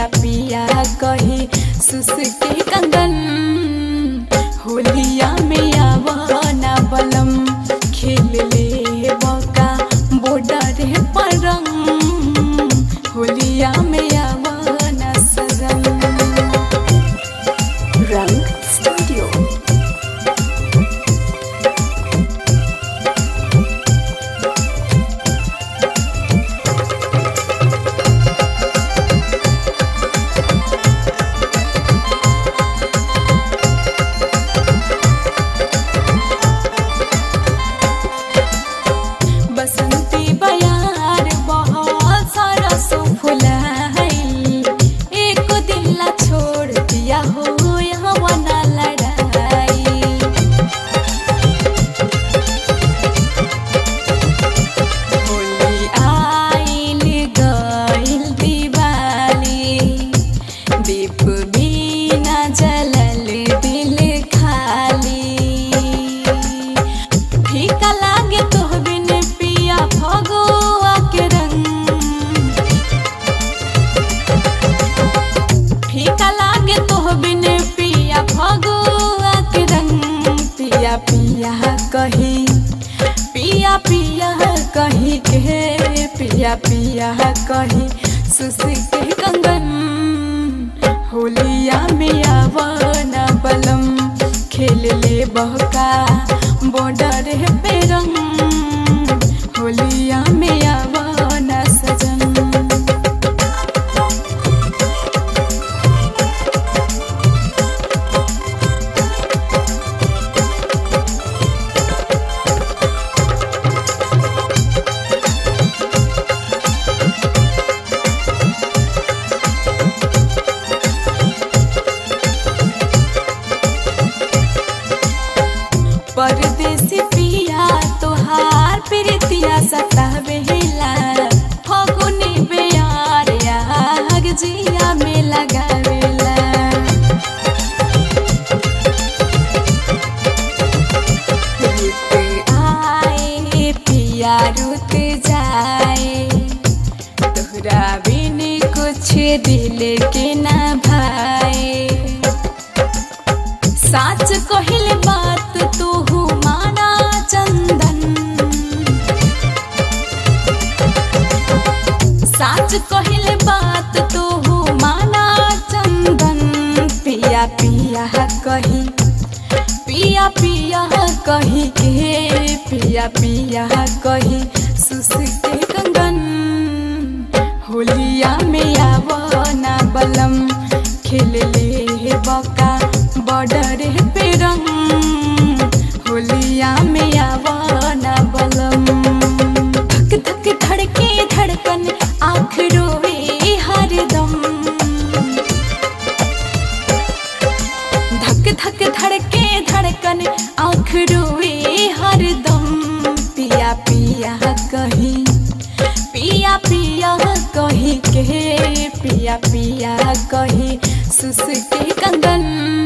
पिया पिया कही सुसुके कंगन। होलिया में आवाना बलम खेल ले बका बॉर्डर पर रंग। होलिया में आवाना सजन। रंग स्टूडियो। बसंती बयार बहुत सारा सो फुलाइल। एक दिन ला छोड़ दिया हो यहाँ वना लड़ाई। होली आइल गइल दिवाली। दीप बिना जलल दिल खाली। फीका लागे तोह बिन पिया फगुआ के रंग। फीका लागे तोह बिन पिया फगुआ के रंग। पिया पिया कही पिया पिया कही के पिया पिया कही सुसुके कंगन। होलिया में आवाना बलम खेल ले बहका बॉर्डर पे रंग। होलिया में आवाना सजन। परदेसी पिया तोहार प्रीतिया सतावेला। फगुनी बेयार आग जिया में लगावेला। रुत आए पिया रुत जाए। तोहरा बिन कुछ दिल के ना भाए। साच कहिल बात तू माना चंदन। साच कहिल बात तू माना चंदन। पिया पिया कही पिया पिया कही के पिया पिया कही सुसुके कंगन। होलिया में आवाना बलम खेल ले बका बॉर्डर पे रंग। होलिया में आवाना बलम। धक धक धड़के धड़कन आँख रोवे हरदम। धक धक धड़के धड़कन आँख रोवे हरदम। पिया पिया कही पिया पिया कही के पिया पिया कही सुसुके कंगन।